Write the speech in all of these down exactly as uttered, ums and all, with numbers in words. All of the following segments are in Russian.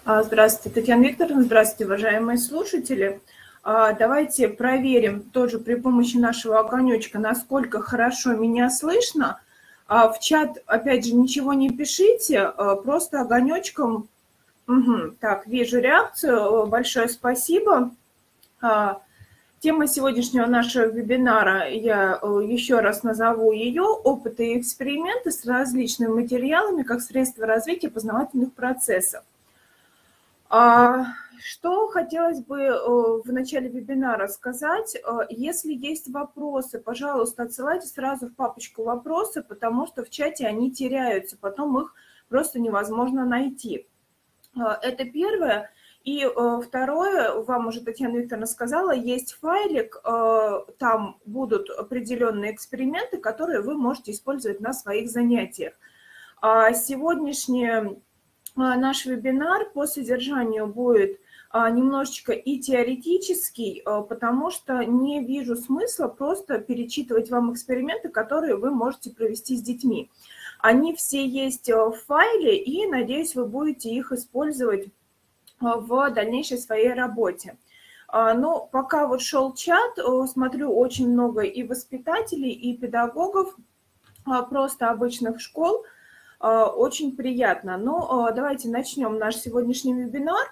Здравствуйте, Татьяна Викторовна, здравствуйте, уважаемые слушатели. Давайте проверим тоже при помощи нашего огонечка, насколько хорошо меня слышно. В чат, опять же, ничего не пишите, просто огонечком. Угу. Так, вижу реакцию, большое спасибо. Тема сегодняшнего нашего вебинара, я еще раз назову ее: «Опыты и эксперименты с различными материалами как средство развития познавательных процессов». Что хотелось бы в начале вебинара сказать? Если есть вопросы, пожалуйста, отсылайте сразу в папочку «Вопросы», потому что в чате они теряются, потом их просто невозможно найти. Это первое. И второе, вам уже Татьяна Викторовна сказала, есть файлик, там будут определенные эксперименты, которые вы можете использовать на своих занятиях. Сегодняшний наш вебинар по содержанию будет немножечко и теоретический, потому что не вижу смысла просто перечитывать вам эксперименты, которые вы можете провести с детьми. Они все есть в файле, и, надеюсь, вы будете их использовать в дальнейшей своей работе. Но пока вот шел чат, смотрю, очень много и воспитателей, и педагогов, просто обычных школ. Очень приятно. Ну, давайте начнем наш сегодняшний вебинар.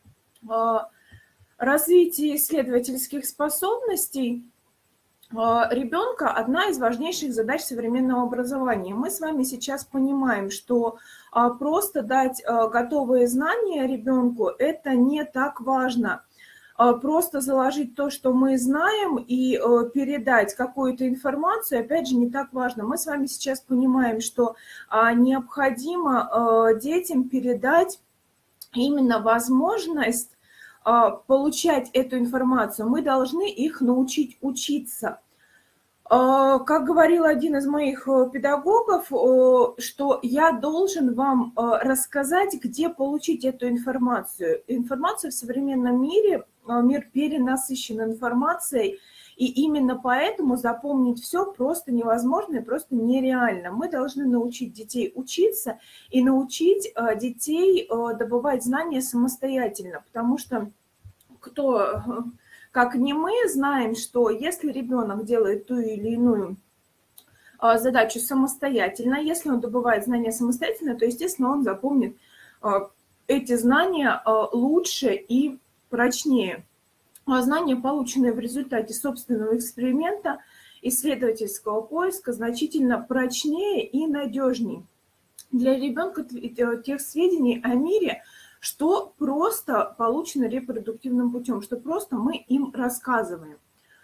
Развитие исследовательских способностей ребенка – одна из важнейших задач современного образования. Мы с вами сейчас понимаем, что просто дать готовые знания ребенку – это не так важно. Просто заложить то, что мы знаем, и передать какую-то информацию, опять же, не так важно. Мы с вами сейчас понимаем, что необходимо детям передать именно возможность получать эту информацию. Мы должны их научить учиться. Как говорил один из моих педагогов, что я должен вам рассказать, где получить эту информацию. Информация в современном мире, мир перенасыщен информацией, и именно поэтому запомнить все просто невозможно и просто нереально. Мы должны научить детей учиться и научить детей добывать знания самостоятельно, потому что кто... Как не мы, знаем, что если ребенок делает ту или иную задачу самостоятельно, если он добывает знания самостоятельно, то, естественно, он запомнит эти знания лучше и прочнее. Знания, полученные в результате собственного эксперимента, исследовательского поиска, значительно прочнее и надежнее. Для ребенка тех сведений о мире, что просто получено репродуктивным путем, что просто мы им рассказываем.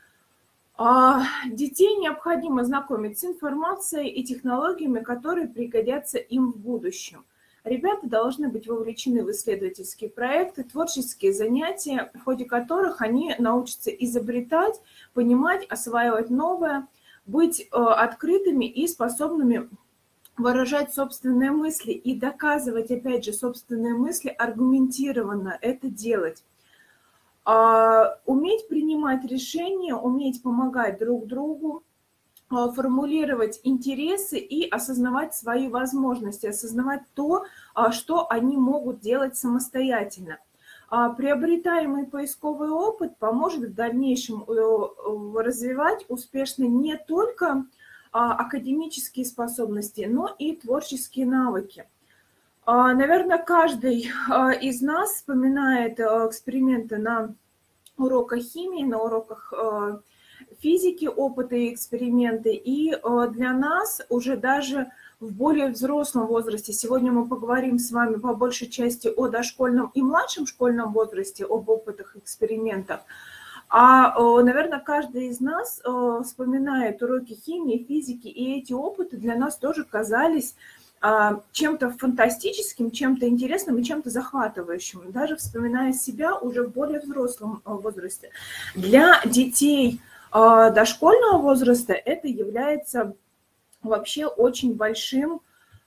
Детей необходимо знакомить с информацией и технологиями, которые пригодятся им в будущем. Ребята должны быть вовлечены в исследовательские проекты, творческие занятия, в ходе которых они научатся изобретать, понимать, осваивать новое, быть открытыми и способными выражать собственные мысли и доказывать, опять же, собственные мысли, аргументированно это делать. А, уметь принимать решения, уметь помогать друг другу, а, формулировать интересы и осознавать свои возможности, осознавать то, а, что они могут делать самостоятельно. А, приобретаемый поисковый опыт поможет в дальнейшем развивать успешно не только академические способности, но и творческие навыки. Наверное, каждый из нас вспоминает эксперименты на уроках химии, на уроках физики, опыты и эксперименты. И для нас уже даже в более взрослом возрасте, сегодня мы поговорим с вами по большей части о дошкольном и младшем школьном возрасте, об опытах и экспериментах. А, наверное, каждый из нас вспоминает уроки химии, физики, и эти опыты для нас тоже казались чем-то фантастическим, чем-то интересным и чем-то захватывающим, даже вспоминая себя уже в более взрослом возрасте. Для детей дошкольного возраста это является вообще очень большим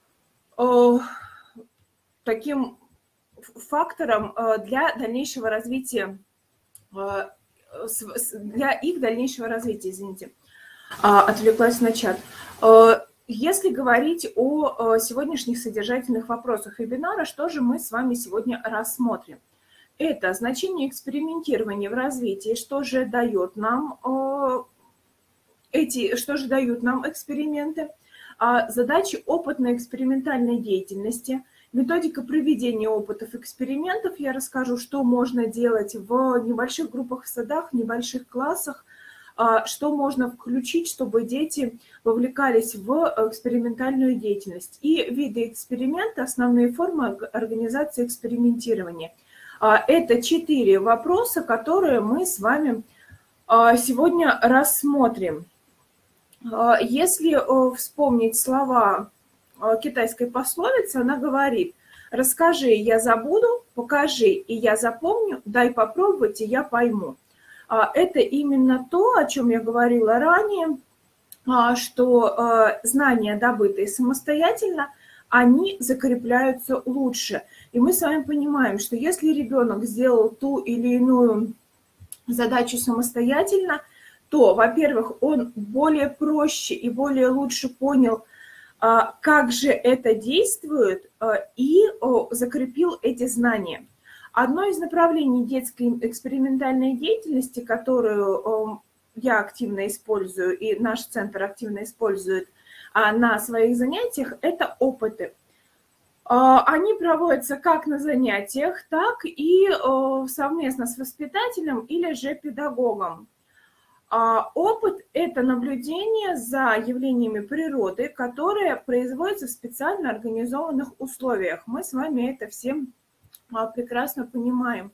таким фактором для дальнейшего развития для их дальнейшего развития, извините, отвлеклась на чат. Если говорить о сегодняшних содержательных вопросах вебинара, что же мы с вами сегодня рассмотрим? Это значение экспериментирования в развитии, что же дает нам эти, что же дают нам эксперименты, задачи опытной экспериментальной деятельности, методика проведения опытов экспериментов. Я расскажу, что можно делать в небольших группах в садах, в небольших классах, что можно включить, чтобы дети вовлекались в экспериментальную деятельность. И виды эксперимента, основные формы организации экспериментирования. Это четыре вопроса, которые мы с вами сегодня рассмотрим. Если вспомнить слова китайской пословицы, она говорит: «Расскажи, я забуду, покажи, и я запомню, дай попробовать, и я пойму». Это именно то, о чем я говорила ранее, что знания, добытые самостоятельно, они закрепляются лучше. И мы с вами понимаем, что если ребенок сделал ту или иную задачу самостоятельно, то, во-первых, он более проще и более лучше понял, как же это действует, и закрепил эти знания. Одно из направлений детской экспериментальной деятельности, которую я активно использую и наш центр активно использует на своих занятиях, это опыты. Они проводятся как на занятиях, так и совместно с воспитателем или же педагогом. Опыт – это наблюдение за явлениями природы, которые производятся в специально организованных условиях. Мы с вами это все прекрасно понимаем.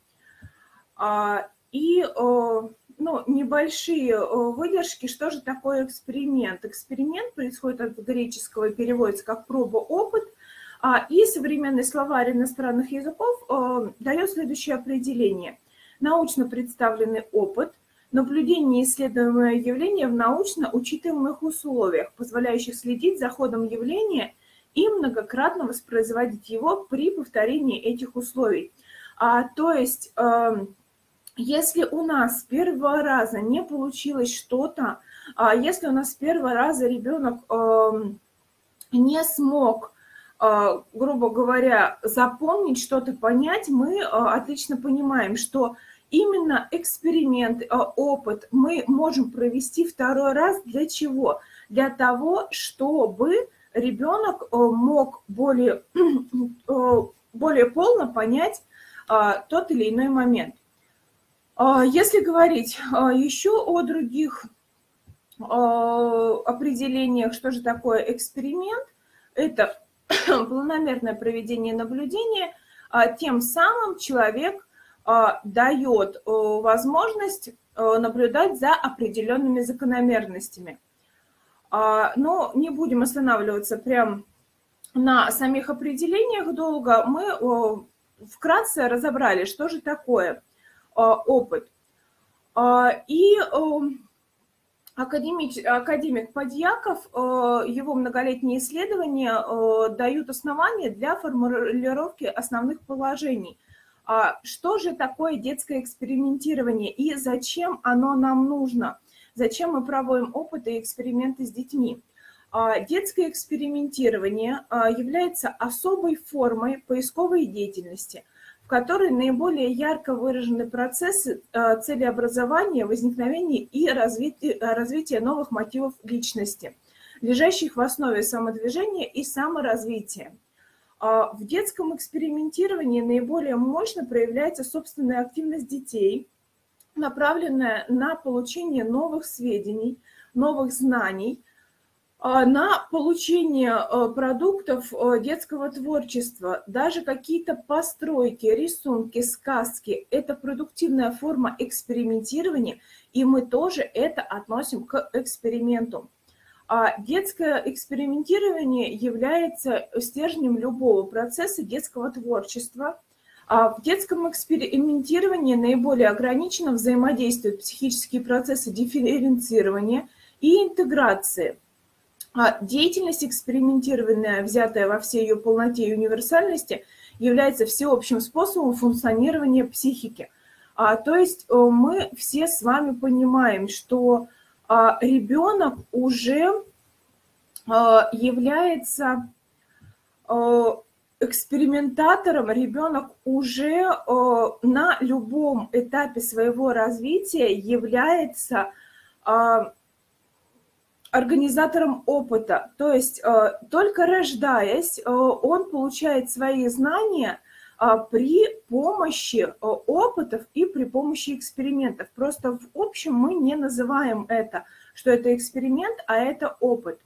И ну, небольшие выдержки, что же такое эксперимент. Эксперимент происходит от греческого и переводится как проба-опыт, и современный словарь иностранных языков дает следующее определение. Научно представленный опыт, наблюдение исследуемого явления в научно учитываемых условиях, позволяющих следить за ходом явления и многократно воспроизводить его при повторении этих условий. А, то есть, э, если у нас с первого раза не получилось что-то, а если у нас с первого раза ребенок э, не смог, э, грубо говоря, запомнить что-то, понять, мы э, отлично понимаем, что именно эксперимент, э, опыт мы можем провести второй раз. Для чего? Для того, чтобы ребенок мог более, более полно понять тот или иной момент. Если говорить еще о других определениях, что же такое эксперимент, это планомерное проведение наблюдения, тем самым человек дает возможность наблюдать за определенными закономерностями. Но не будем останавливаться прямо на самих определениях долго. Мы вкратце разобрали, что же такое опыт. И академик, академик Подьяков, его многолетние исследования дают основания для формулировки основных положений. Что же такое детское экспериментирование и зачем оно нам нужно? Зачем мы проводим опыты и эксперименты с детьми? Детское экспериментирование является особой формой поисковой деятельности, в которой наиболее ярко выражены процессы целеобразования, возникновения и развития, развития новых мотивов личности, лежащих в основе самодвижения и саморазвития. В детском экспериментировании наиболее мощно проявляется собственная активность детей, направленная на получение новых сведений, новых знаний, на получение продуктов детского творчества. Даже какие-то постройки, рисунки, сказки – это продуктивная форма экспериментирования, и мы тоже это относим к эксперименту. Детское экспериментирование является стержнем любого процесса детского творчества. В детском экспериментировании наиболее ограниченно взаимодействуют психические процессы дифференцирования и интеграции. Деятельность экспериментированная, взятая во всей ее полноте и универсальности, является всеобщим способом функционирования психики. То есть мы все с вами понимаем, что ребенок уже является экспериментатором, ребенок уже на любом этапе своего развития является организатором опыта. То есть только рождаясь, он получает свои знания при помощи опытов и при помощи экспериментов. Просто в общем мы не называем это, что это эксперимент, а это опыт.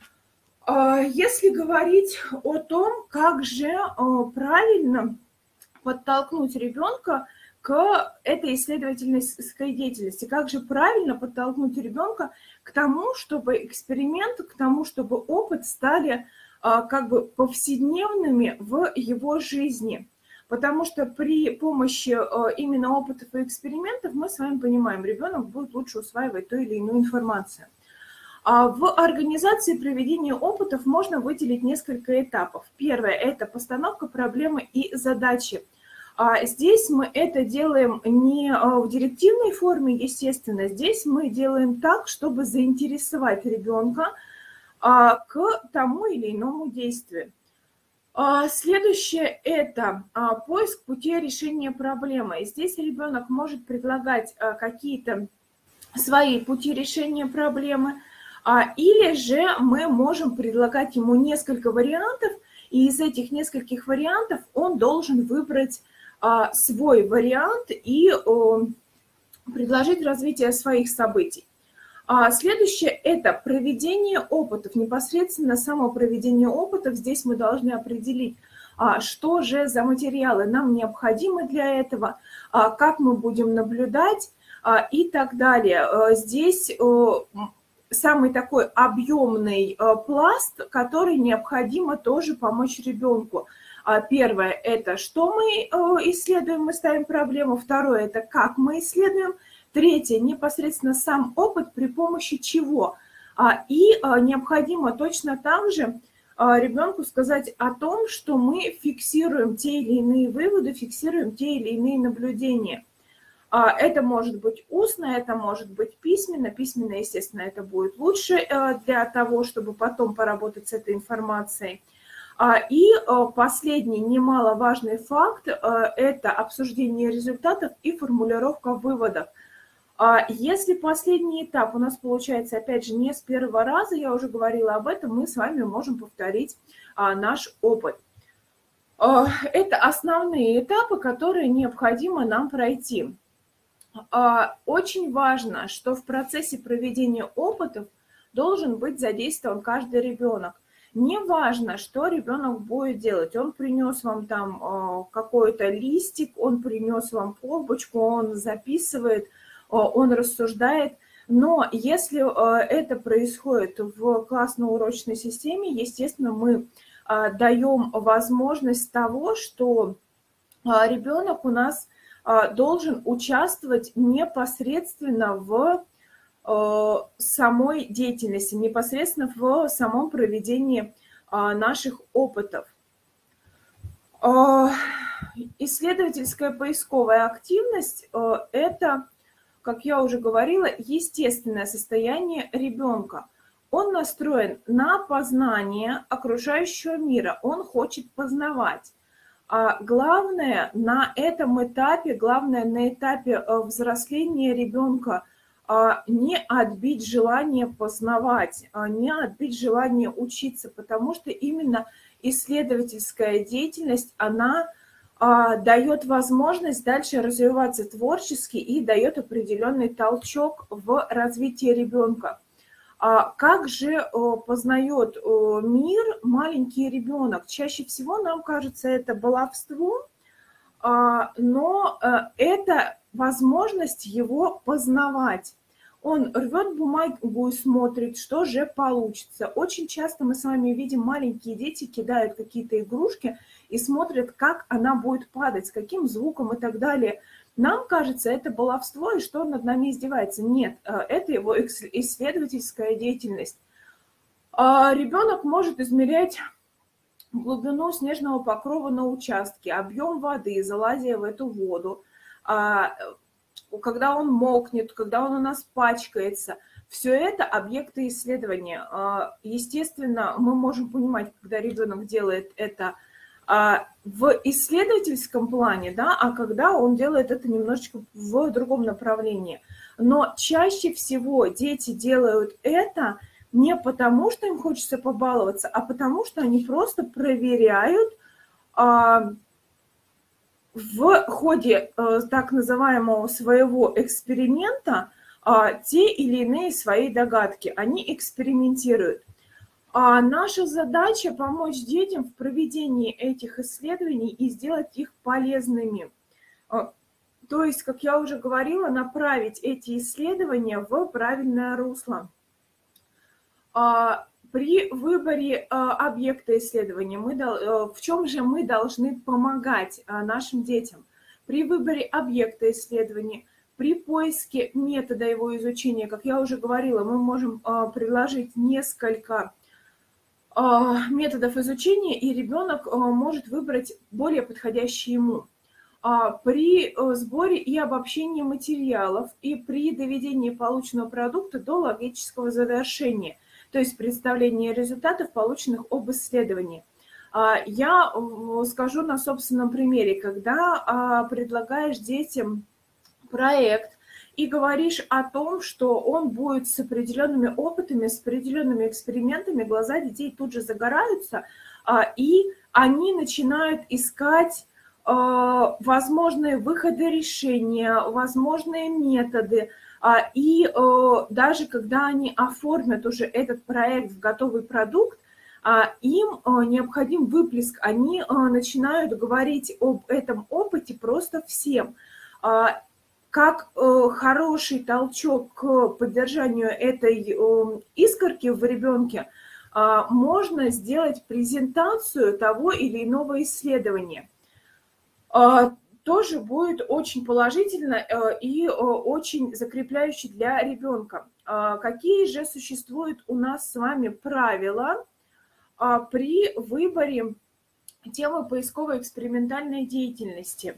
Если говорить о том, как же правильно подтолкнуть ребенка к этой исследовательской деятельности, как же правильно подтолкнуть ребенка к тому, чтобы эксперимент, к тому, чтобы опыт стали как бы повседневными в его жизни. Потому что при помощи именно опытов и экспериментов мы с вами понимаем, ребенок будет лучше усваивать ту или иную информацию. В организации проведения опытов можно выделить несколько этапов. Первое – это постановка проблемы и задачи. Здесь мы это делаем не в директивной форме, естественно. Здесь мы делаем так, чтобы заинтересовать ребенка к тому или иному действию. Следующее – это поиск пути решения проблемы. Здесь ребенок может предлагать какие-то свои пути решения проблемы, или же мы можем предлагать ему несколько вариантов, и из этих нескольких вариантов он должен выбрать свой вариант и предложить развитие своих событий. Следующее – это проведение опытов, непосредственно само проведение опытов. Здесь мы должны определить, что же за материалы нам необходимы для этого, как мы будем наблюдать и так далее. Здесь самый такой объемный пласт, который необходимо тоже помочь ребенку. Первое – это что мы исследуем, мы ставим проблему. Второе – это как мы исследуем. Третье – непосредственно сам опыт, при помощи чего. И необходимо точно так же ребенку сказать о том, что мы фиксируем те или иные выводы, фиксируем те или иные наблюдения. Это может быть устно, это может быть письменно. Письменно, естественно, это будет лучше для того, чтобы потом поработать с этой информацией. И последний немаловажный факт – это обсуждение результатов и формулировка выводов. Если последний этап у нас получается, опять же, не с первого раза, я уже говорила об этом, мы с вами можем повторить наш опыт. Это основные этапы, которые необходимо нам пройти. Очень важно, что в процессе проведения опытов должен быть задействован каждый ребенок. Не важно, что ребенок будет делать. Он принес вам там какой-то листик, он принес вам колбочку, он записывает, он рассуждает. Но если это происходит в классно-урочной системе, естественно, мы даем возможность того, что ребенок у нас должен участвовать непосредственно в самой деятельности, непосредственно в самом проведении наших опытов. Исследовательская поисковая активность – это, как я уже говорила, естественное состояние ребенка. Он настроен на познание окружающего мира, он хочет познавать. А главное на этом этапе, главное на этапе взросления ребенка не отбить желание познавать, не отбить желание учиться, потому что именно исследовательская деятельность, она дает возможность дальше развиваться творчески и дает определенный толчок в развитии ребенка. Как же познает мир маленький ребенок? Чаще всего нам кажется это баловство, но это возможность его познавать. Он рвет бумагу и смотрит, что же получится. Очень часто мы с вами видим, маленькие дети кидают какие-то игрушки и смотрят, как она будет падать, с каким звуком и так далее. Нам кажется, это баловство, и что он над нами издевается. Нет, это его исследовательская деятельность. Ребенок может измерять глубину снежного покрова на участке, объем воды, залазя в эту воду, когда он мокнет, когда он у нас пачкается. Все это объекты исследования. Естественно, мы можем понимать, когда ребенок делает это в исследовательском плане, да, а когда он делает это немножечко в другом направлении. Но чаще всего дети делают это не потому, что им хочется побаловаться, а потому, что они просто проверяют а, в ходе а, так называемого своего эксперимента а, те или иные свои догадки. Они экспериментируют. А наша задача помочь детям в проведении этих исследований и сделать их полезными. То есть, как я уже говорила, направить эти исследования в правильное русло. При выборе объекта исследования мы, в чем же мы должны помогать нашим детям? При выборе объекта исследования, при поиске метода его изучения, как я уже говорила, мы можем предложить несколько методов изучения, и ребенок может выбрать более подходящий ему. При сборе и обобщении материалов и при доведении полученного продукта до логического завершения, то есть представление результатов, полученных об исследовании. Я скажу на собственном примере, когда предлагаешь детям проект, и говоришь о том, что он будет с определенными опытами, с определенными экспериментами, глаза детей тут же загораются, и они начинают искать возможные выходы решения, возможные методы. И даже когда они оформят уже этот проект в готовый продукт, им необходим выплеск, они начинают говорить об этом опыте просто всем. Как э, хороший толчок к поддержанию этой э, искорки в ребенке, э, можно сделать презентацию того или иного исследования. Э, тоже будет очень положительно э, и э, очень закрепляюще для ребенка. Э, какие же существуют у нас с вами правила э, при выборе темы поисковой экспериментальной деятельности?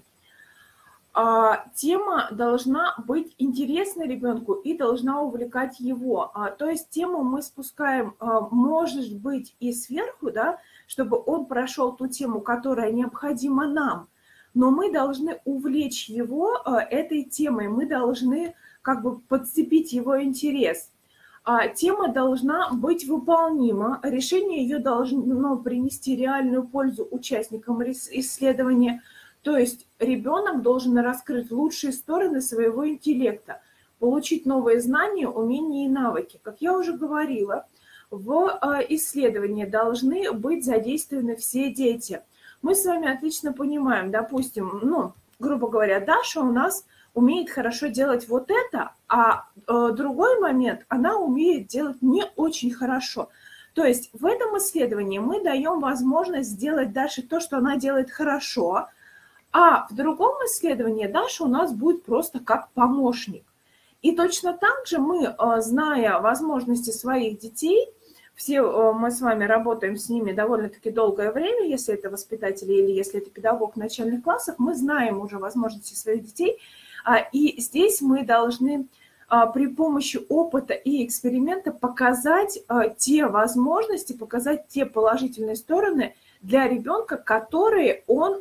Тема должна быть интересна ребенку и должна увлекать его. То есть тему мы спускаем, может быть, и сверху, да, чтобы он прошел ту тему, которая необходима нам. Но мы должны увлечь его этой темой, мы должны как бы подцепить его интерес. Тема должна быть выполнима, решение ее должно принести реальную пользу участникам исследования. То есть ребенок должен раскрыть лучшие стороны своего интеллекта, получить новые знания, умения и навыки. Как я уже говорила, в исследовании должны быть задействованы все дети. Мы с вами отлично понимаем, допустим, ну, грубо говоря, Даша у нас умеет хорошо делать вот это, а другой момент она умеет делать не очень хорошо. То есть в этом исследовании мы даем возможность сделать Даше то, что она делает хорошо, а в другом исследовании Даша у нас будет просто как помощник. И точно так же мы, зная возможности своих детей, все мы с вами работаем с ними довольно-таки долгое время, если это воспитатели или если это педагог в начальных классах, мы знаем уже возможности своих детей, и здесь мы должны при помощи опыта и эксперимента показать те возможности, показать те положительные стороны для ребенка, которые он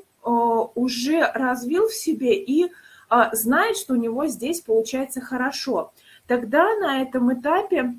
уже развил в себе и знает, что у него здесь получается хорошо. Тогда на этом этапе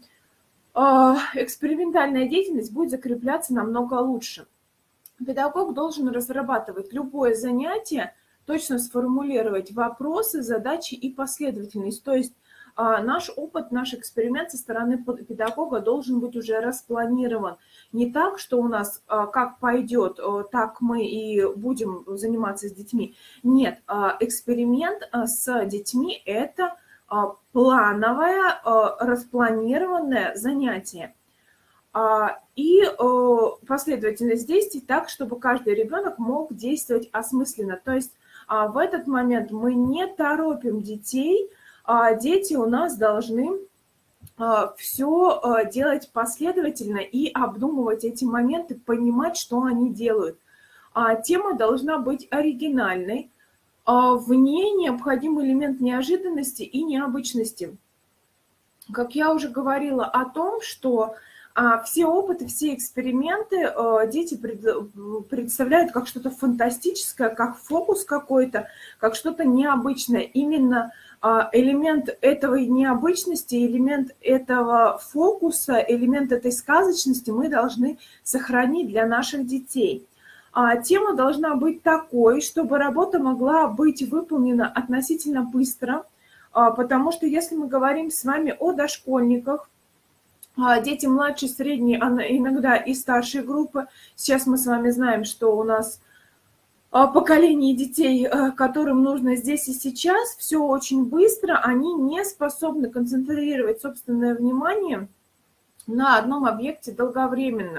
экспериментальная деятельность будет закрепляться намного лучше. Педагог должен разрабатывать любое занятие, точно сформулировать вопросы, задачи и последовательность. То есть наш опыт, наш эксперимент со стороны педагога должен быть уже распланирован. Не так, что у нас как пойдет, так мы и будем заниматься с детьми. Нет, эксперимент с детьми – это плановое, распланированное занятие. И последовательность действий так, чтобы каждый ребенок мог действовать осмысленно. То есть в этот момент мы не торопим детей, дети у нас должны все делать последовательно и обдумывать эти моменты, понимать, что они делают. Тема должна быть оригинальной, в ней необходим элемент неожиданности и необычности. как я уже говорила о том, что а, все опыты, все эксперименты а, дети пред, представляют как что-то фантастическое, как фокус какой-то, как что-то необычное. Именно а, элемент этой необычности, элемент этого фокуса, элемент этой сказочности мы должны сохранить для наших детей. А, тема должна быть такой, чтобы работа могла быть выполнена относительно быстро, а, потому что если мы говорим с вами о дошкольниках, а, дети младшей, средней, а иногда и старшей группы, сейчас мы с вами знаем, что у нас а, поколение детей, а, которым нужно здесь и сейчас, все очень быстро, они не способны концентрировать собственное внимание на одном объекте долговременно.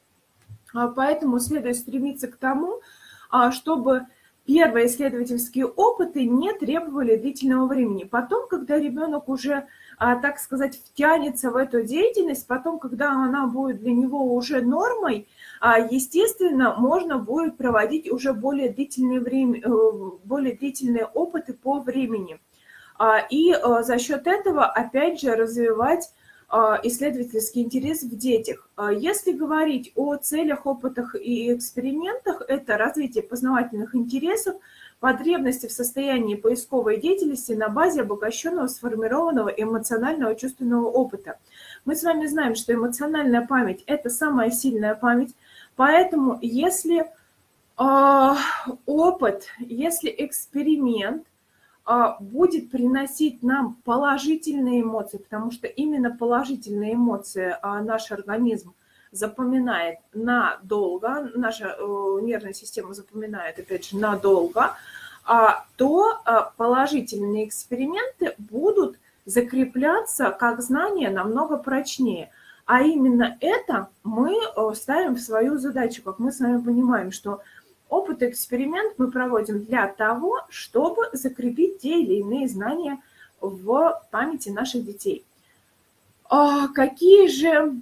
А, Поэтому следует стремиться к тому, а, чтобы первые исследовательские опыты не требовали длительного времени. Потом, когда ребенок уже, а, так сказать, втянется в эту деятельность, потом, когда она будет для него уже нормой, а, естественно, можно будет проводить уже более длительные, время, э, более длительные опыты по времени. А, И э, за счет этого, опять же, развивать а, исследовательский интерес в детях. А, Если говорить о целях, опытах и экспериментах, это развитие познавательных интересов, потребности в состоянии поисковой деятельности на базе обогащенного, сформированного эмоционального чувственного опыта. Мы с вами знаем, что эмоциональная память – это самая сильная память, поэтому если а, опыт, если эксперимент а, будет приносить нам положительные эмоции, потому что именно положительные эмоции а, наш организм запоминает надолго, наша э, нервная система запоминает, опять же, надолго, а, то а, положительные эксперименты будут закрепляться как знания намного прочнее. А именно это мы э, ставим в свою задачу, как мы с вами понимаем, что опыт и эксперимент мы проводим для того, чтобы закрепить те или иные знания в памяти наших детей. А какие же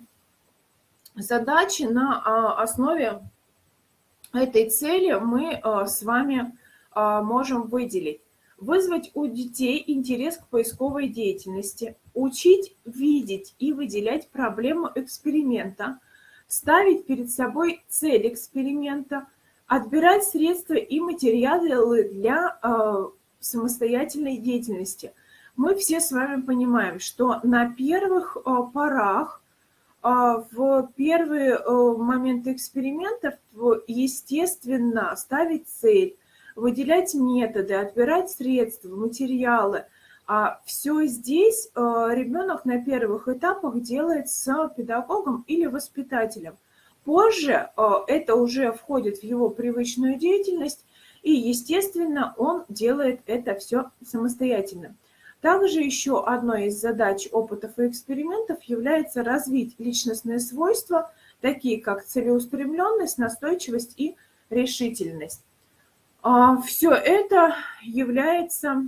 задачи на основе этой цели мы с вами можем выделить? Вызвать у детей интерес к поисковой деятельности, учить видеть и выделять проблему эксперимента, ставить перед собой цель эксперимента, отбирать средства и материалы для э, самостоятельной деятельности. Мы все с вами понимаем, что на первых э, порах, э, в первые э, моменты экспериментов, естественно, ставить цель, выделять методы, отбирать средства, материалы. А все здесь э, ребенок на первых этапах делает с педагогом или воспитателем. Позже это уже входит в его привычную деятельность, и, естественно, он делает это все самостоятельно. Также еще одной из задач опытов и экспериментов является развить личностные свойства, такие как целеустремленность, настойчивость и решительность. Все это является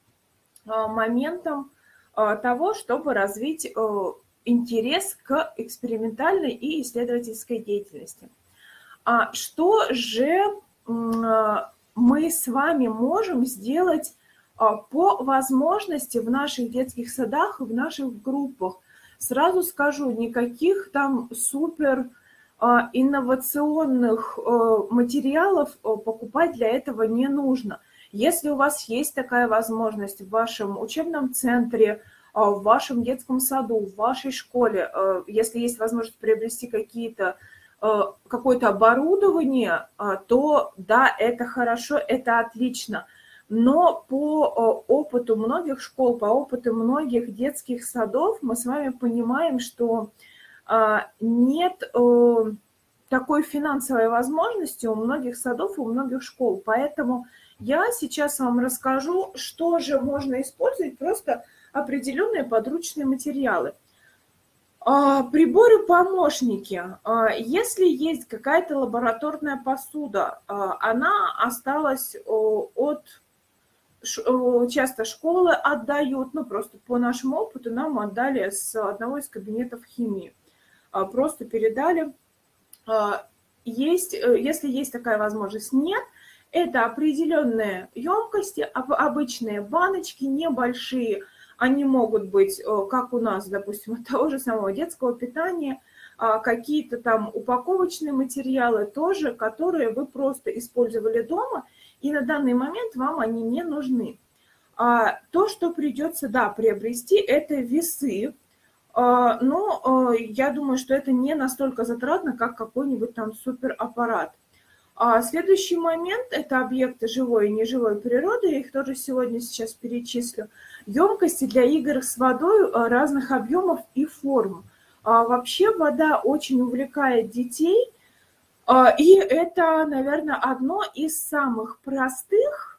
моментом того, чтобы развить интерес к экспериментальной и исследовательской деятельности. А что же мы с вами можем сделать по возможности в наших детских садах и в наших группах? Сразу скажу, никаких там супер инновационных материалов покупать для этого не нужно. Если у вас есть такая возможность в вашем учебном центре, в вашем детском саду, в вашей школе, если есть возможность приобрести какие-то, какое-то оборудование, то да, это хорошо, это отлично. Но по опыту многих школ, по опыту многих детских садов мы с вами понимаем, что нет такой финансовой возможности у многих садов и у многих школ. Поэтому я сейчас вам расскажу, что же можно использовать, просто определенные подручные материалы. Приборы-помощники. Если есть какая-то лабораторная посуда, она осталась от... Часто школы отдают, ну просто по нашему опыту нам отдали с одного из кабинетов химии. Просто передали. Есть, если есть такая возможность, нет. Это определенные емкости, обычные баночки, небольшие, Они могут быть, как у нас, допустим, от того же самого детского питания, какие-то там упаковочные материалы тоже, которые вы просто использовали дома, и на данный момент вам они не нужны. То, что придется, да, приобрести, это весы, но я думаю, что это не настолько затратно, как какой-нибудь там супераппарат. А следующий момент – это объекты живой и неживой природы, я их тоже сегодня сейчас перечислю. Емкости для игр с водой разных объемов и форм. А вообще вода очень увлекает детей, и это, наверное, одно из самых простых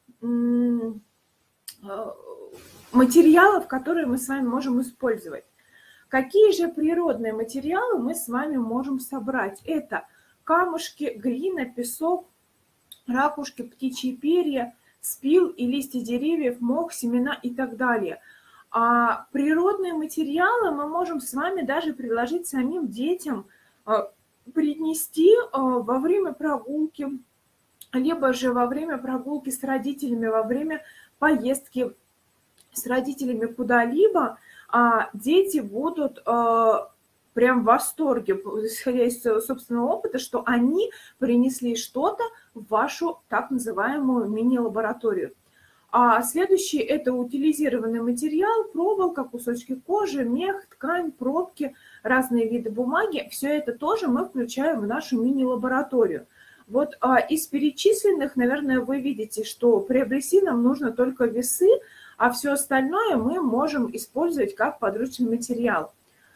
материалов, которые мы с вами можем использовать. Какие же природные материалы мы с вами можем собрать? Это камушки, глина, песок, ракушки, птичьи перья, спил и листья деревьев, мох, семена и так далее. А природные материалы мы можем с вами даже предложить самим детям принести во время прогулки, либо же во время прогулки с родителями, во время поездки с родителями куда-либо. Дети будут прям в восторге, исходя из собственного опыта, что они принесли что-то в вашу так называемую мини-лабораторию. А следующий – это утилизированный материал, проволока, кусочки кожи, мех, ткань, пробки, разные виды бумаги. Все это тоже мы включаем в нашу мини-лабораторию. Вот а, из перечисленных, наверное, вы видите, что приобрести нам нужно только весы, а все остальное мы можем использовать как подручный материал.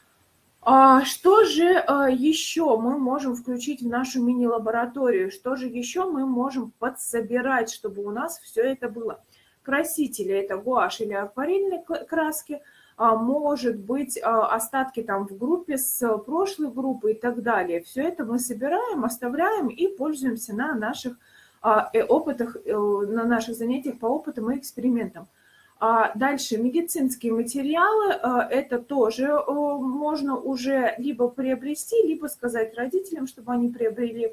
А что же еще мы можем включить в нашу мини-лабораторию? Что же еще мы можем подсобирать, чтобы у нас все это было? Красители – это гуашь или акварельные краски, может быть, остатки там в группе с прошлой группы и так далее. Все это мы собираем, оставляем и пользуемся на наших опытах, на наших занятиях по опытам и экспериментам. Дальше медицинские материалы, это тоже можно уже либо приобрести, либо сказать родителям, чтобы они приобрели.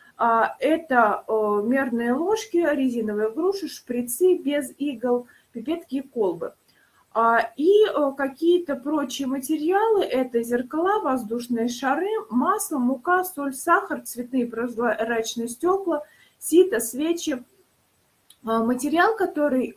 Это мерные ложки, резиновые груши, шприцы без игл, пипетки и колбы. И какие-то прочие материалы, это зеркала, воздушные шары, масло, мука, соль, сахар, цветные прозрачные стекла, сито, свечи. Материал, который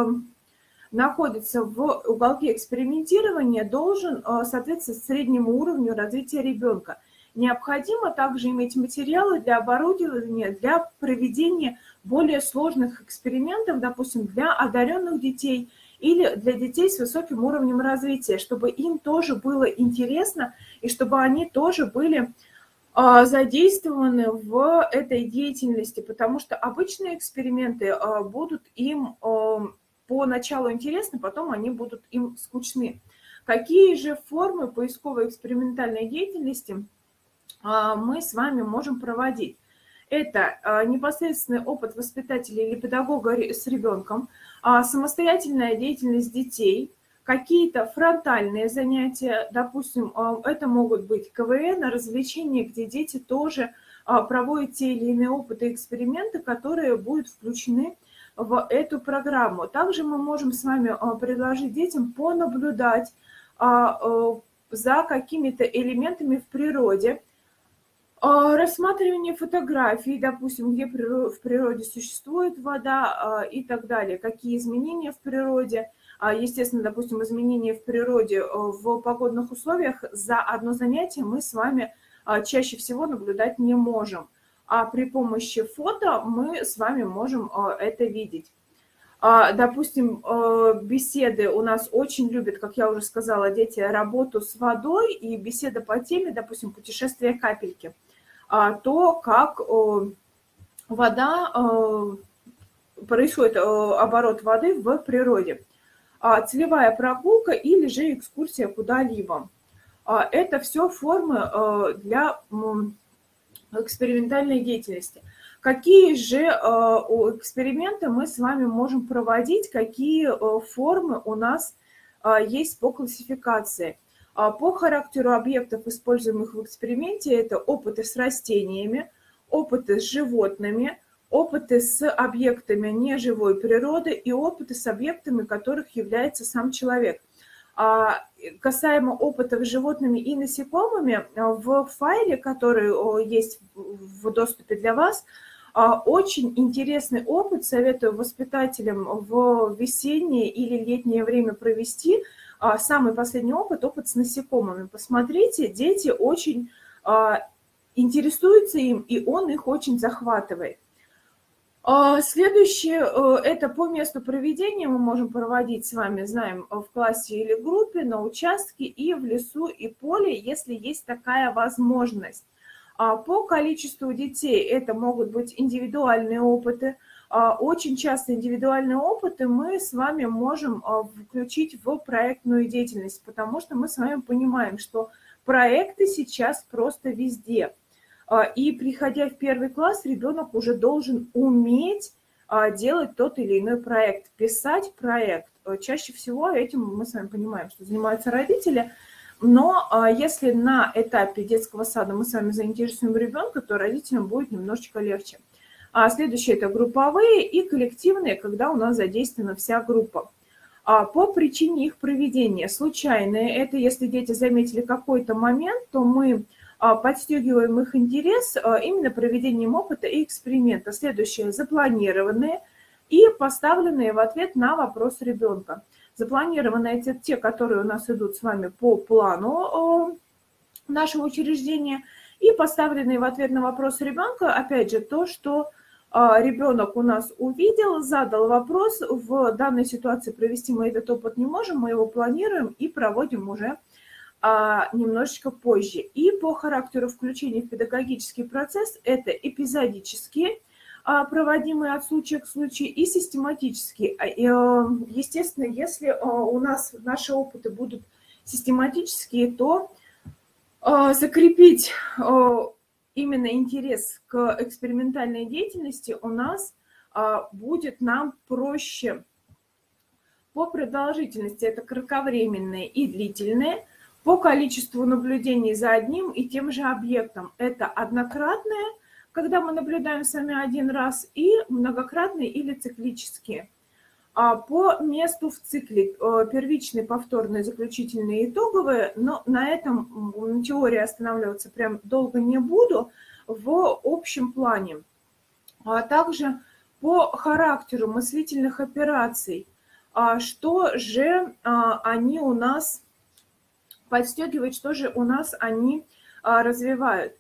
находится в уголке экспериментирования, должен соответствовать среднему уровню развития ребенка. Необходимо также иметь материалы для оборудования, для проведения более сложных экспериментов, допустим, для одаренных детей или для детей с высоким уровнем развития, чтобы им тоже было интересно и чтобы они тоже были задействованы в этой деятельности, потому что обычные эксперименты будут им поначалу интересны, потом они будут им скучны. Какие же формы поисковой экспериментальной деятельности мы с вами можем проводить? Это непосредственный опыт воспитателя или педагога с ребенком, самостоятельная деятельность детей, какие-то фронтальные занятия, допустим, это могут быть КВН, развлечения, где дети тоже проводят те или иные опыты и эксперименты, которые будут включены в эту программу. Также мы можем с вами предложить детям понаблюдать за какими-то элементами в природе, рассматривание фотографий, допустим, где в природе существует вода и так далее, какие изменения в природе. Естественно, допустим, изменения в природе в погодных условиях за одно занятие мы с вами чаще всего наблюдать не можем. А при помощи фото мы с вами можем это видеть. Допустим, беседы у нас очень любят, как я уже сказала, дети работу с водой и беседа по теме, допустим, путешествие капельки. То, как вода, происходит оборот воды в природе. Целевая прогулка или же экскурсия куда-либо. Это все формы для экспериментальной деятельности. Какие же эксперименты мы с вами можем проводить, какие формы у нас есть по классификации? По характеру объектов, используемых в эксперименте, это опыты с растениями, опыты с животными, опыты с объектами неживой природы и опыты с объектами, которых является сам человек. Касаемо опытов с животными и насекомыми, в файле, который есть в доступе для вас, очень интересный опыт, советую воспитателям в весеннее или летнее время провести. Самый последний опыт, опыт с насекомыми. Посмотрите, дети очень интересуются им, и он их очень захватывает. Следующее, это по месту проведения мы можем проводить с вами, знаем, в классе или группе, на участке и в лесу и поле, если есть такая возможность. По количеству детей это могут быть индивидуальные опыты. Очень часто индивидуальные опыты мы с вами можем включить в проектную деятельность, потому что мы с вами понимаем, что проекты сейчас просто везде. И приходя в первый класс, ребенок уже должен уметь делать тот или иной проект, писать проект. Чаще всего этим мы с вами понимаем, что занимаются родители. Но если на этапе детского сада мы с вами заинтересуем ребенка, то родителям будет немножечко легче. А следующее – это групповые и коллективные, когда у нас задействована вся группа. По причине их проведения случайные – это если дети заметили какой-то момент, то мы подстегиваем их интерес именно проведением опыта и эксперимента. Следующее – запланированные и поставленные в ответ на вопрос ребенка. Запланированные – это те, которые у нас идут с вами по плану нашего учреждения, и поставленные в ответ на вопрос ребенка, опять же, то, что ребенок у нас увидел, задал вопрос, в данной ситуации провести мы этот опыт не можем, мы его планируем и проводим уже немножечко позже. И по характеру включения в педагогический процесс это эпизодические, проводимые от случая к случаю, и систематические. Естественно, если у нас наши опыты будут систематические, то закрепить именно интерес к экспериментальной деятельности у нас будет нам проще. По продолжительности это кратковременные и длительные. По количеству наблюдений за одним и тем же объектом это однократные, когда мы наблюдаем с вами один раз, и многократные или циклические. А по месту в цикле первичные, повторные, заключительные, итоговые, но на этом на теории останавливаться прям долго не буду, в общем плане. А также по характеру мыслительных операций, что же они у нас подстегивают, что же у нас они развивают.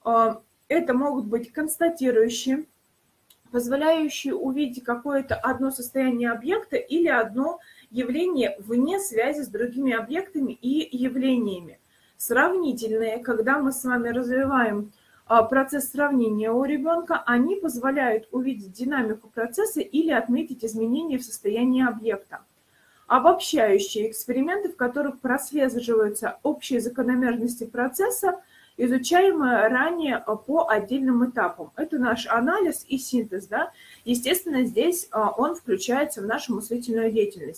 Это могут быть констатирующие, позволяющие увидеть какое-то одно состояние объекта или одно явление вне связи с другими объектами и явлениями. Сравнительные, когда мы с вами развиваем процесс сравнения у ребенка, они позволяют увидеть динамику процесса или отметить изменения в состоянии объекта. Обобщающие эксперименты, в которых прослеживаются общие закономерности процесса, изучаемые ранее по отдельным этапам. Это наш анализ и синтез. Да? Естественно, здесь он включается в нашу мыслительную деятельность.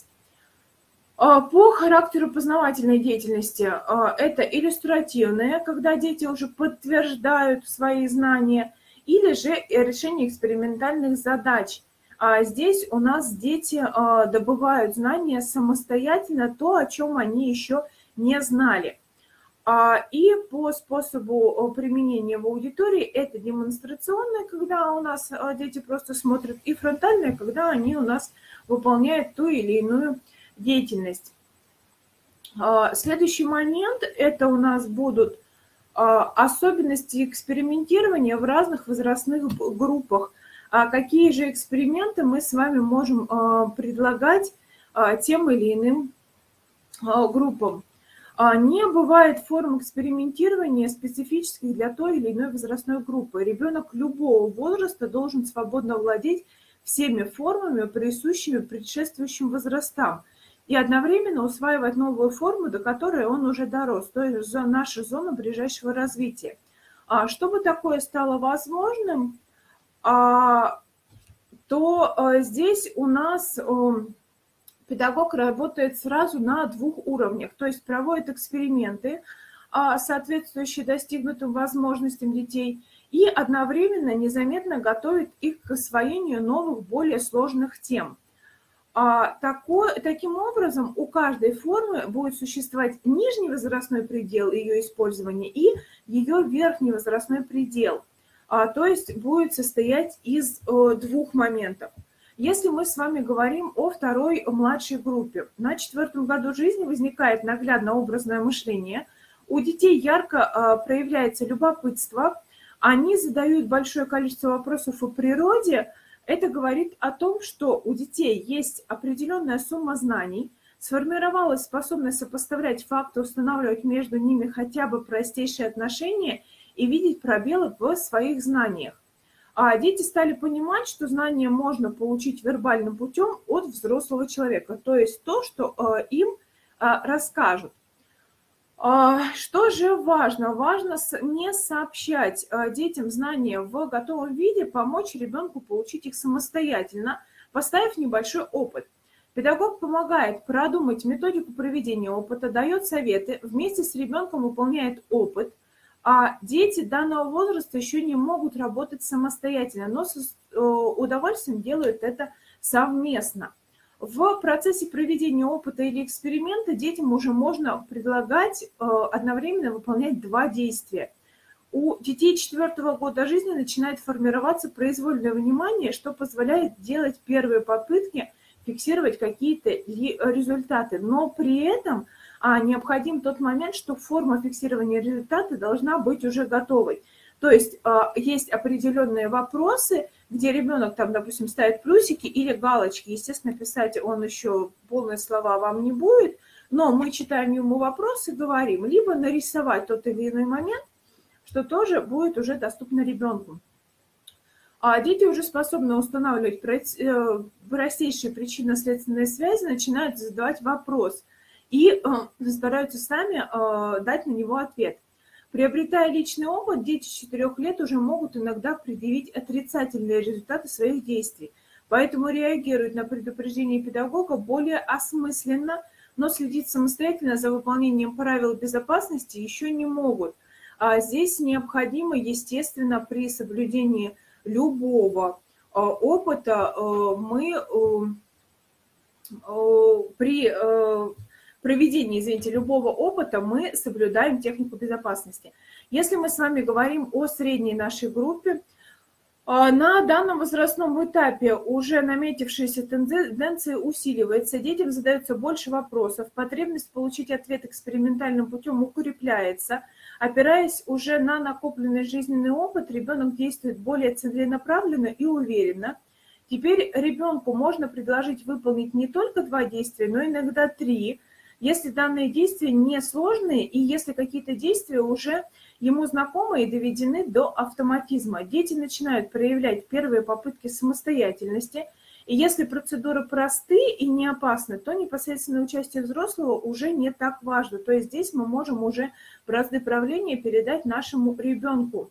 По характеру познавательной деятельности это иллюстративные, когда дети уже подтверждают свои знания, или же решение экспериментальных задач. Здесь у нас дети добывают знания самостоятельно, то, о чем они еще не знали. И по способу применения в аудитории это демонстрационное, когда у нас дети просто смотрят, и фронтальное, когда они у нас выполняют ту или иную деятельность. Следующий момент – это у нас будут особенности экспериментирования в разных возрастных группах. Какие же эксперименты мы с вами можем предлагать тем или иным группам. Не бывает форм экспериментирования специфических для той или иной возрастной группы. Ребенок любого возраста должен свободно владеть всеми формами, присущими предшествующим возрастам, и одновременно усваивать новую форму, до которой он уже дорос, то есть наша зона ближайшего развития. Чтобы такое стало возможным, то здесь у нас педагог работает сразу на двух уровнях, то есть проводит эксперименты, соответствующие достигнутым возможностям детей, и одновременно незаметно готовит их к освоению новых, более сложных тем. А такой, таким образом, у каждой формы будет существовать нижний возрастной предел ее использования и ее верхний возрастной предел. А, то есть будет состоять из э, двух моментов. Если мы с вами говорим о второй младшей группе, на четвертом году жизни возникает наглядно-образное мышление, у детей ярко э, проявляется любопытство, они задают большое количество вопросов о природе. Это говорит о том, что у детей есть определенная сумма знаний, сформировалась способность сопоставлять факты, устанавливать между ними хотя бы простейшие отношения и видеть пробелы в своих знаниях. А дети стали понимать, что знания можно получить вербальным путем от взрослого человека, то есть то, что э, им э, расскажут. А, что же важно? Важно не сообщать э, детям знания в готовом виде, помочь ребенку получить их самостоятельно, поставив небольшой опыт. Педагог помогает продумать методику проведения опыта, дает советы, вместе с ребенком выполняет опыт. А дети данного возраста еще не могут работать самостоятельно, но с удовольствием делают это совместно. В процессе проведения опыта или эксперимента детям уже можно предлагать одновременно выполнять два действия. У детей четвертого года жизни начинает формироваться произвольное внимание, что позволяет делать первые попытки фиксировать какие-то результаты, но при этом а необходим тот момент, что форма фиксирования результата должна быть уже готовой. То есть есть определенные вопросы, где ребенок там, допустим, ставит плюсики или галочки. Естественно, писать он еще полные слова вам не будет, но мы читаем ему вопрос и говорим, либо нарисовать тот или иной момент, что тоже будет уже доступно ребенку. А дети уже способны устанавливать простейшие причинно-следственные связи, начинают задавать вопрос и э, стараются сами э, дать на него ответ. Приобретая личный опыт, дети с четырёх лет уже могут иногда предъявить отрицательные результаты своих действий, поэтому реагируют на предупреждение педагога более осмысленно, но следить самостоятельно за выполнением правил безопасности еще не могут. А здесь необходимо, естественно, при соблюдении любого э, опыта э, мы э, э, при... Э, проведении, извините, любого опыта мы соблюдаем технику безопасности. Если мы с вами говорим о средней нашей группе, на данном возрастном этапе уже наметившаяся тенденция усиливается, детям задается больше вопросов, потребность получить ответ экспериментальным путем укрепляется. Опираясь уже на накопленный жизненный опыт, ребенок действует более целенаправленно и уверенно. Теперь ребенку можно предложить выполнить не только два действия, но иногда три, если данные действия несложные и если какие-то действия уже ему знакомы и доведены до автоматизма. Дети начинают проявлять первые попытки самостоятельности, и если процедуры просты и не опасны, то непосредственное участие взрослого уже не так важно. То есть здесь мы можем уже бразды правления передать нашему ребенку.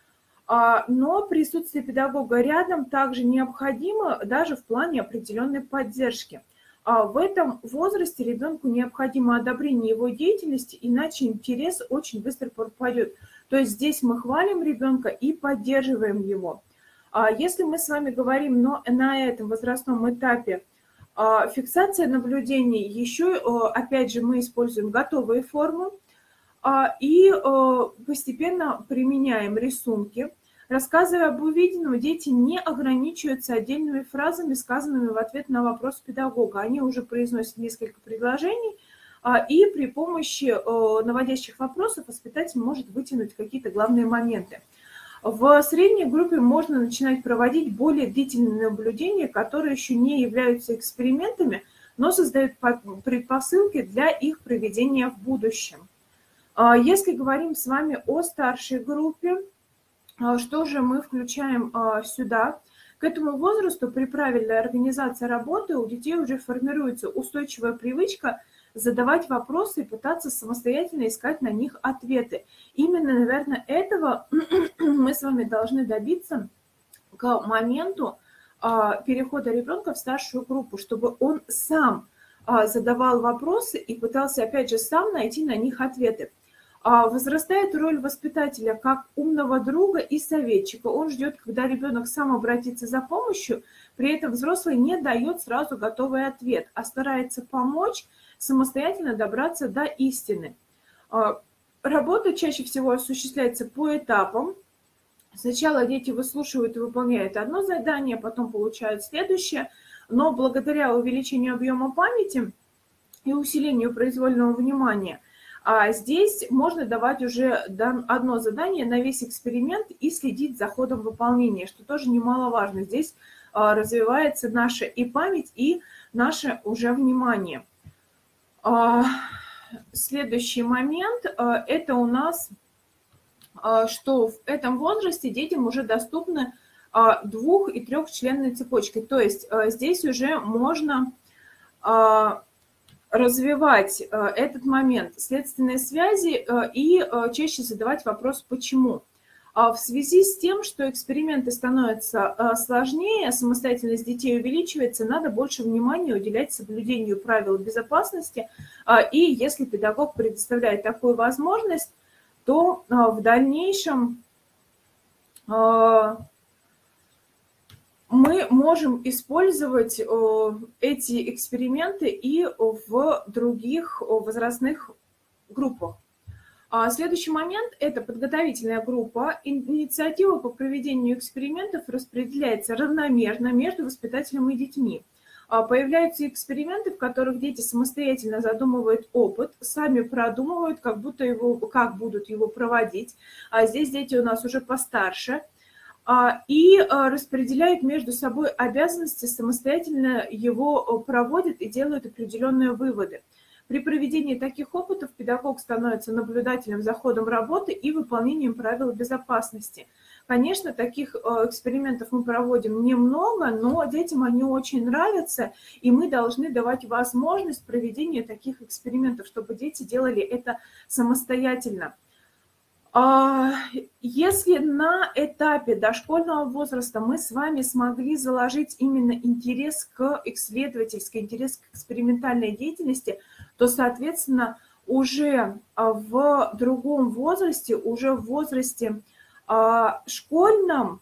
Но присутствие педагога рядом также необходимо даже в плане определенной поддержки. В этом возрасте ребенку необходимо одобрение его деятельности, иначе интерес очень быстро пропадет. То есть здесь мы хвалим ребенка и поддерживаем его. Если мы с вами говорим но на этом возрастном этапе фиксация наблюдений, еще, опять же, мы используем готовые формы и постепенно применяем рисунки. Рассказывая об увиденном, дети не ограничиваются отдельными фразами, сказанными в ответ на вопрос педагога. Они уже произносят несколько предложений, и при помощи наводящих вопросов воспитатель может вытянуть какие-то главные моменты. В средней группе можно начинать проводить более длительные наблюдения, которые еще не являются экспериментами, но создают предпосылки для их проведения в будущем. Если говорим с вами о старшей группе, что же мы включаем сюда? К этому возрасту при правильной организации работы у детей уже формируется устойчивая привычка задавать вопросы и пытаться самостоятельно искать на них ответы. Именно, наверное, этого мы с вами должны добиться к моменту перехода ребенка в старшую группу, чтобы он сам задавал вопросы и пытался, опять же, сам найти на них ответы. Возрастает роль воспитателя как умного друга и советчика. Он ждет, когда ребенок сам обратится за помощью, При этом взрослый не дает сразу готовый ответ, а старается помочь самостоятельно добраться до истины. Работа чаще всего осуществляется по этапам. Сначала дети выслушивают и выполняют одно задание, потом получают следующее, но благодаря увеличению объема памяти и усилению произвольного внимания, а здесь можно давать уже одно задание на весь эксперимент и следить за ходом выполнения, что тоже немаловажно. Здесь развивается наша и память, и наше уже внимание. Следующий момент – это у нас, что в этом возрасте детям уже доступны двух- и трехчленные цепочки. То есть здесь уже можно развивать этот момент следственной связи и чаще задавать вопрос «почему?». В связи с тем, что эксперименты становятся сложнее, самостоятельность детей увеличивается, надо больше внимания уделять соблюдению правил безопасности. И если педагог предоставляет такую возможность, то в дальнейшем мы можем использовать эти эксперименты и в других возрастных группах. Следующий момент – это подготовительная группа. Инициатива по проведению экспериментов распределяется равномерно между воспитателем и детьми. Появляются эксперименты, в которых дети самостоятельно задумывают опыт, сами продумывают, как, будто его, как будут его проводить. А здесь дети у нас уже постарше. И распределяют между собой обязанности, самостоятельно его проводят и делают определенные выводы. При проведении таких опытов педагог становится наблюдателем за ходом работы и выполнением правил безопасности. Конечно, таких экспериментов мы проводим немного, но детям они очень нравятся, и мы должны давать возможность проведения таких экспериментов, чтобы дети делали это самостоятельно. Если на этапе дошкольного возраста мы с вами смогли заложить именно интерес к исследовательской, интерес к экспериментальной деятельности, то, соответственно, уже в другом возрасте, уже в возрасте школьном,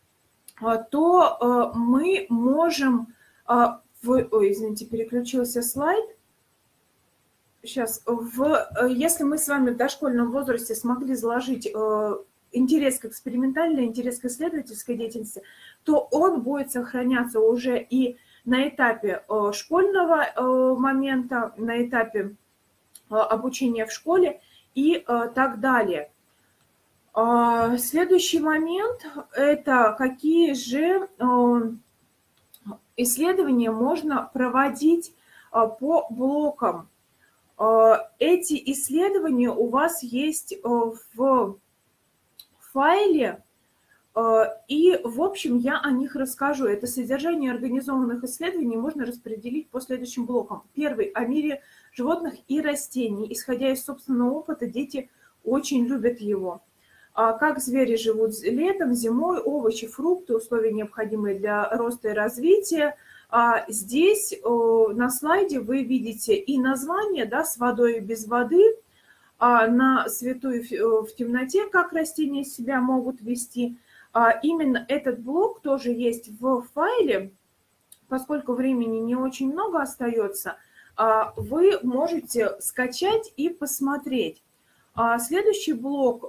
то мы можем... В... Ой, извините, переключился слайд. Сейчас, в, если мы с вами в дошкольном возрасте смогли заложить э, интерес к экспериментальной, интерес к исследовательской деятельности, то он будет сохраняться уже и на этапе э, школьного э, момента, на этапе э, обучения в школе и э, так далее. Э, следующий момент – это какие же э, исследования можно проводить э, по блокам. Эти исследования у вас есть в файле, и, в общем, я о них расскажу. Это содержание организованных исследований можно распределить по следующим блокам. Первый – о мире животных и растений. Исходя из собственного опыта, дети очень любят его. Как звери живут летом, зимой, овощи, фрукты, условия, необходимые для роста и развития. А здесь на слайде вы видите и название, да, с водой и без воды, а на свету и в темноте, как растения себя могут вести. А именно этот блок тоже есть в файле, поскольку времени не очень много остается, вы можете скачать и посмотреть. Следующий блок,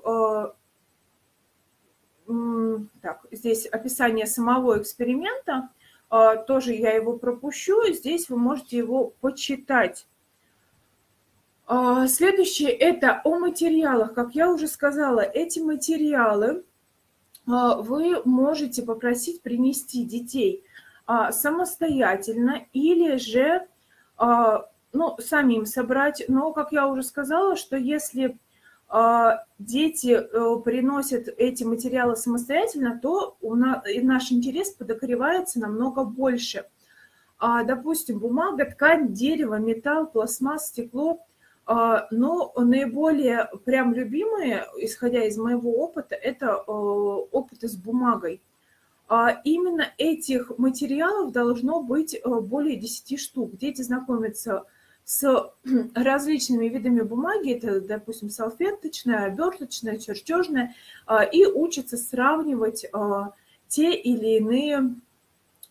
так, здесь описание самого эксперимента. Тоже я его пропущу, здесь вы можете его почитать. Следующее – это о материалах. Как я уже сказала, эти материалы вы можете попросить принести детей самостоятельно или же ну, самим собрать. Но, как я уже сказала, что если дети приносят эти материалы самостоятельно, то у нас, наш интерес подогревается намного больше. Допустим, бумага, ткань, дерево, металл, пластмасс, стекло. Но наиболее прям любимые, исходя из моего опыта, это опыты с бумагой. Именно этих материалов должно быть более десяти штук. Дети знакомятся с различными видами бумаги, это, допустим, салфеточная, оберточная, чертежная, и учатся сравнивать те или иные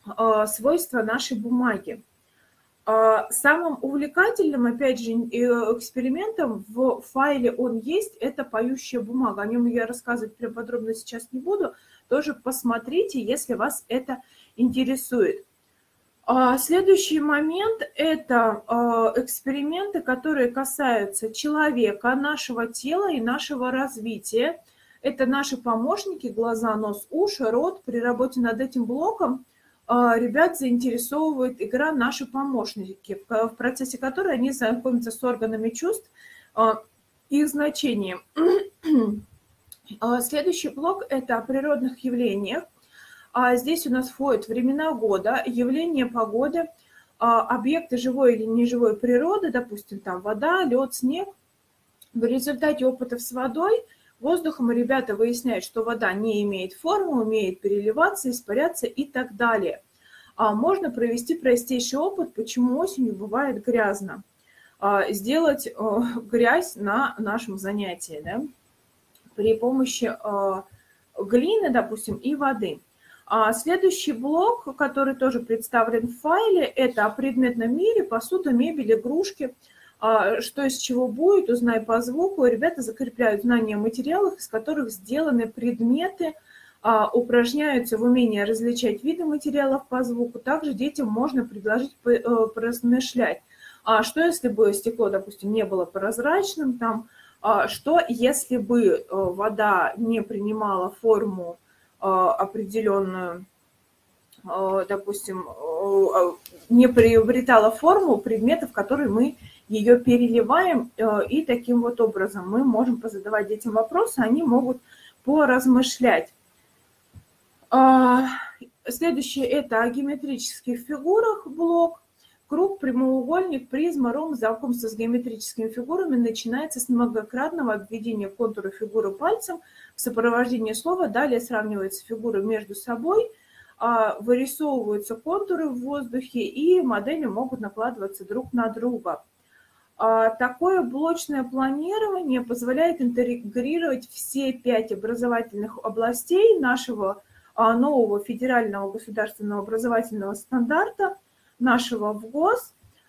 свойства нашей бумаги. Самым увлекательным, опять же, экспериментом в файле он есть, это поющая бумага. О нем я рассказывать прям подробно сейчас не буду. Тоже посмотрите, если вас это интересует. Следующий момент – это эксперименты, которые касаются человека, нашего тела и нашего развития. Это наши помощники, глаза, нос, уши, рот. При работе над этим блоком ребят заинтересовывает игра «Наши помощники», в процессе которой они знакомятся с органами чувств, их значением. Следующий блок – это о природных явлениях. Здесь у нас входят времена года, явления погоды, объекты живой или неживой природы, допустим, там вода, лед, снег. В результате опытов с водой, воздухом ребята выясняют, что вода не имеет формы, умеет переливаться, испаряться и так далее. Можно провести простейший опыт, почему осенью бывает грязно. Сделать грязь на нашем занятии, да, при помощи глины, допустим, и воды. Следующий блок, который тоже представлен в файле, это о предметном мире, посуда, мебель, игрушки. Что из чего будет, узнай по звуку. Ребята закрепляют знания о материалах, из которых сделаны предметы, упражняются в умении различать виды материалов по звуку. Также детям можно предложить поразмышлять. Что если бы стекло, допустим, не было прозрачным, там, что если бы вода не принимала форму определенную, допустим, не приобретала форму предметов, которые мы ее переливаем, и таким вот образом мы можем позадавать детям вопросы, они могут поразмышлять. Следующее – это о геометрических фигурах блок. Круг, прямоугольник, призма, ромб, знакомство с геометрическими фигурами начинается с многократного обведения контура фигуры пальцем в сопровождении слова. Далее сравниваются фигуры между собой, вырисовываются контуры в воздухе, и модели могут накладываться друг на друга. Такое блочное планирование позволяет интегрировать все пять образовательных областей нашего нового федерального государственного образовательного стандарта, нашего ВГОС.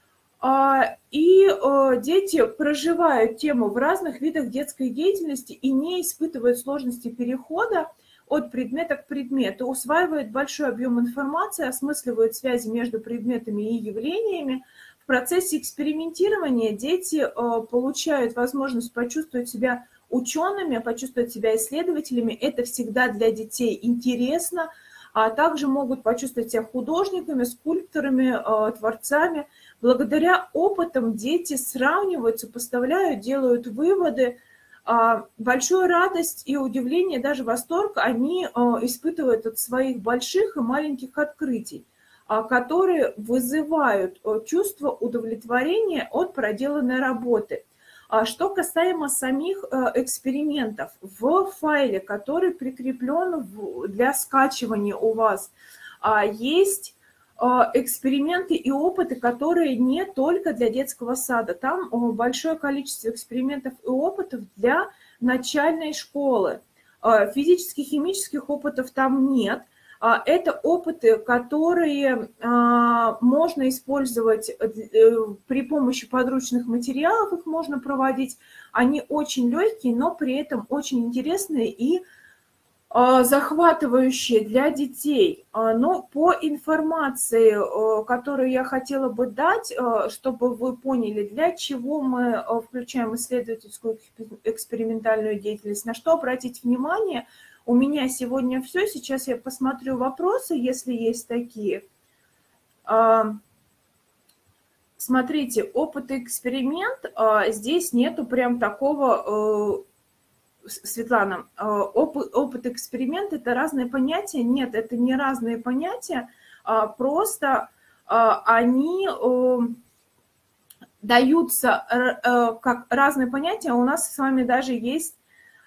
И дети проживают тему в разных видах детской деятельности и не испытывают сложности перехода от предмета к предмету, усваивают большой объем информации, осмысливают связи между предметами и явлениями. В процессе экспериментирования дети получают возможность почувствовать себя учеными, почувствовать себя исследователями. Это всегда для детей интересно. А также могут почувствовать себя художниками, скульпторами, творцами. Благодаря опытам дети сравнивают, сопоставляют, делают выводы. Большую радость и удивление, даже восторг они испытывают от своих больших и маленьких открытий, которые вызывают чувство удовлетворения от проделанной работы. Что касаемо самих экспериментов, в файле, который прикреплен для скачивания у вас, есть эксперименты и опыты, которые не только для детского сада. Там большое количество экспериментов и опытов для начальной школы. Физических, химических опытов там нет. Это опыты, которые можно использовать при помощи подручных материалов, их можно проводить. Они очень легкие, но при этом очень интересные и захватывающие для детей. Но по информации, которую я хотела бы дать, чтобы вы поняли, для чего мы включаем исследовательскую экспериментальную деятельность, на что обратить внимание. У меня сегодня все. Сейчас я посмотрю вопросы, если есть такие. Смотрите, опыт и эксперимент. Здесь нету прям такого... Светлана, опыт, опыт и эксперимент – это разные понятия? Нет, это не разные понятия, просто они даются как разные понятия. У нас с вами даже есть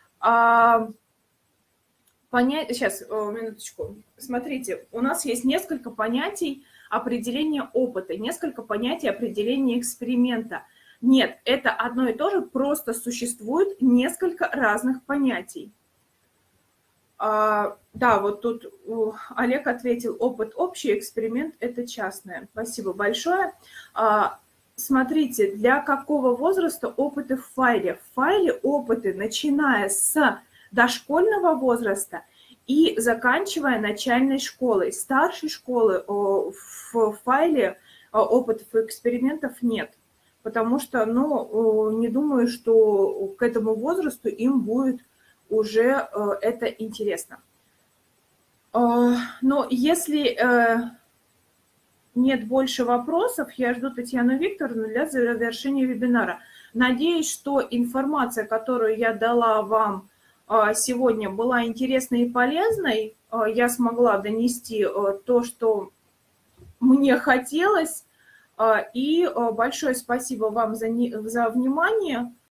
понятие... Сейчас, минуточку. Смотрите, у нас есть несколько понятий определения опыта, несколько понятий определения эксперимента. Нет, это одно и то же, просто существует несколько разных понятий. А, да, вот тут у, Олег ответил, опыт общий, эксперимент – это частное. Спасибо большое. А, смотрите, для какого возраста опыты в файле? В файле опыты, начиная с дошкольного возраста и заканчивая начальной школой. Старшей школы о, в файле опытов и экспериментов нет. Потому что, ну, не думаю, что к этому возрасту им будет уже это интересно. Но если нет больше вопросов, я жду Татьяну Викторовну для завершения вебинара. Надеюсь, что информация, которую я дала вам сегодня, была интересной и полезной. Я смогла донести то, что мне хотелось. И большое спасибо вам за, за внимание.